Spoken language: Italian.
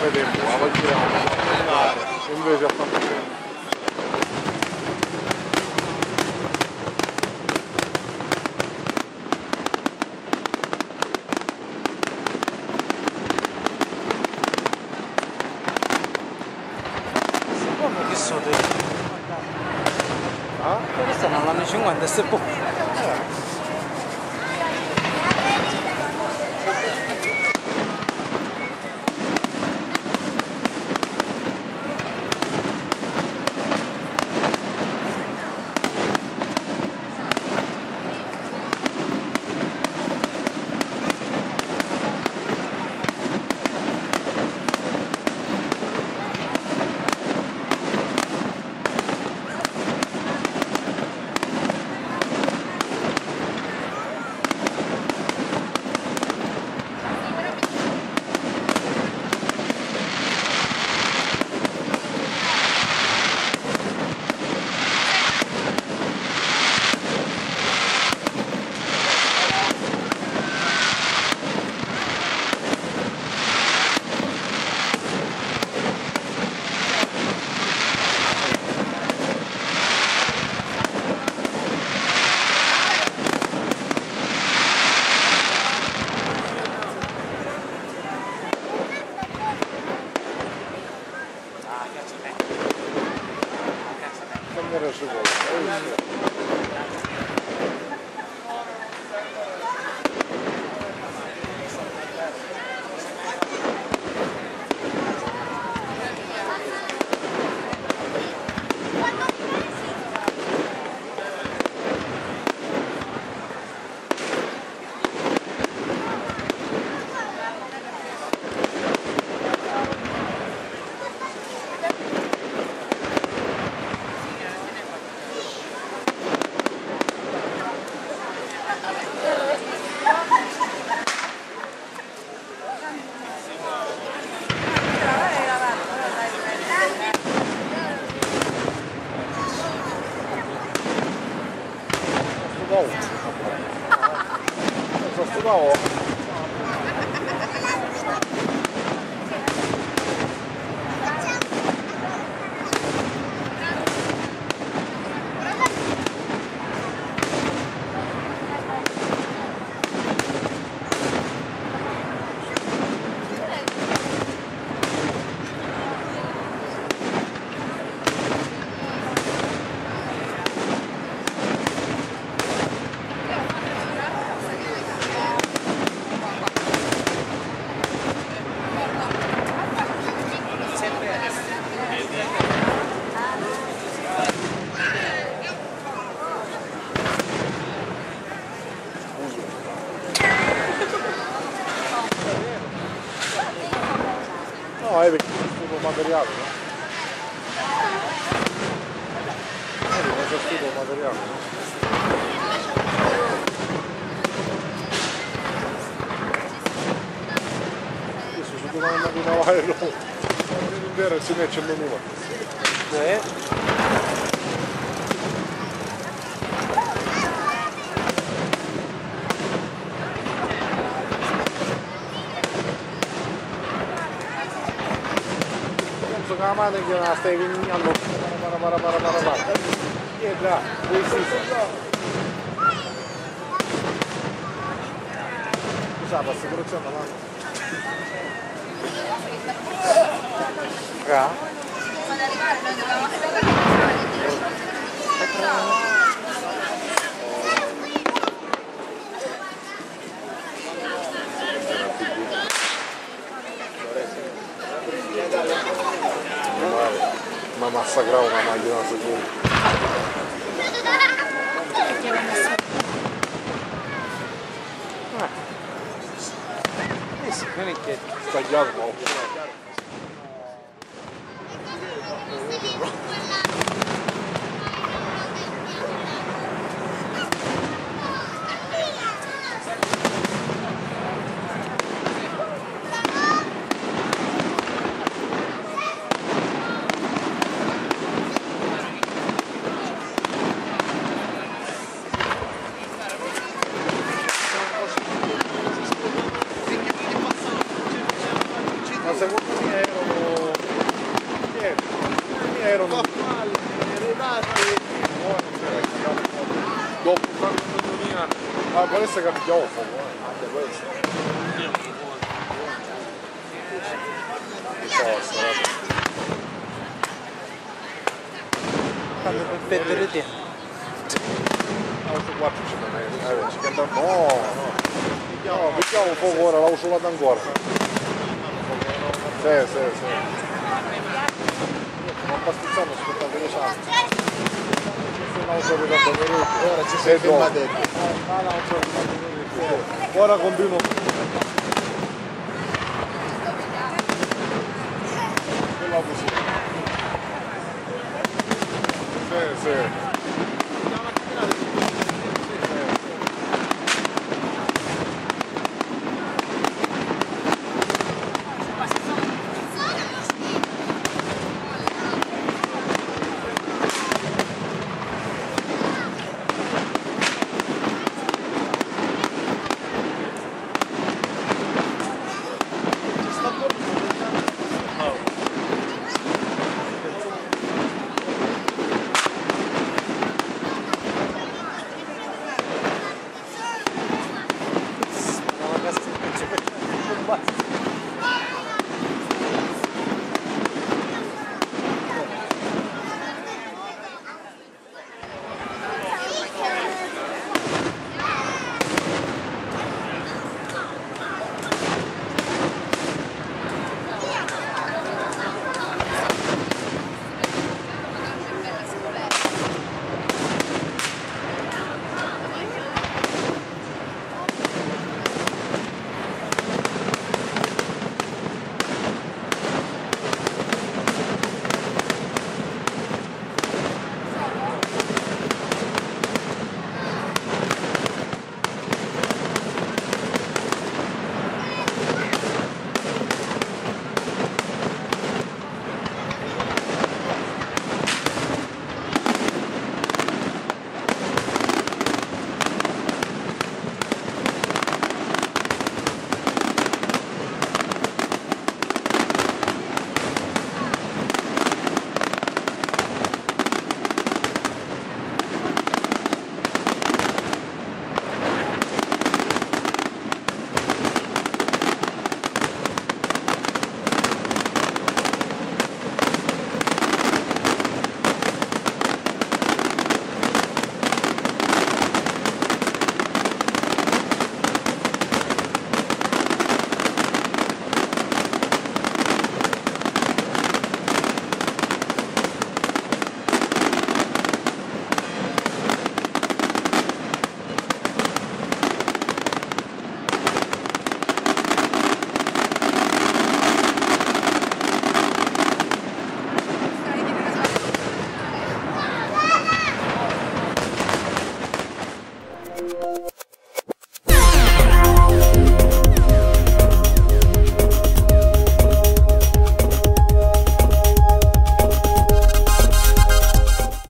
come tempo, la giriamo, invece ha fatto bene. Che so te? Ah? Questa non l'anno 50 e se può. Cambiare su voi. Bravo. No, è perché è tutto materiale, no? È tutto materiale, no? Adesso si doveva andare a lavare l'uovo. Non è vero, e si mette il nulla. La mano che la stai vignando para e già scusate assicurazione la ma massacrava una macchina sicuro. Non è che Sbagliato, no. Segundo adesso che abbiamo fuoco, Anche questo. Fanno per perdere tempo. Questo 4 ci canta. No, mettiamo un fuoco ora, l'ho usato ancora. Sì. Non pastizzando, aspettando le chance. Ora ci sei fermato. Ora continuo. Quella così. Sì.